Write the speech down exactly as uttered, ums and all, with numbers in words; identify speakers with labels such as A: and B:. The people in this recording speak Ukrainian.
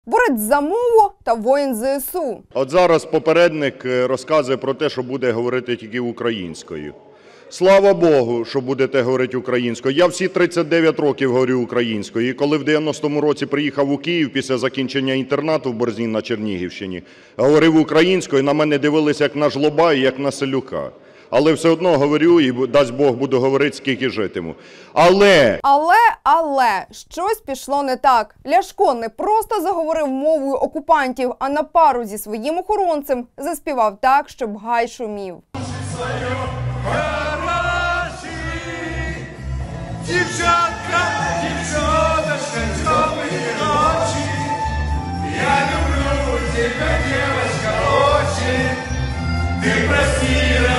A: Борець за мову та воїн ЗСУ.
B: От зараз попередник розказує про те, що буде говорити тільки українською. Слава Богу, що будете говорити українською. Я всі тридцять дев'ять років говорю українською. І коли в дев'яностому році приїхав у Київ після закінчення інтернату в Борзні на Чернігівщині, говорив українською, на мене дивилися як на жлоба і як на селюка. Але все одно говорю і, дасть Бог, буду говорити, скільки житиму. Але...
A: Але, але, щось пішло не так. Ляшко не просто заговорив мовою окупантів, а на пару зі своїм охоронцем заспівав так, щоб гай шумів.
C: Дівчатка, дівчоночка, темні ночі, я люблю тебе, девочка, очень, ты прости,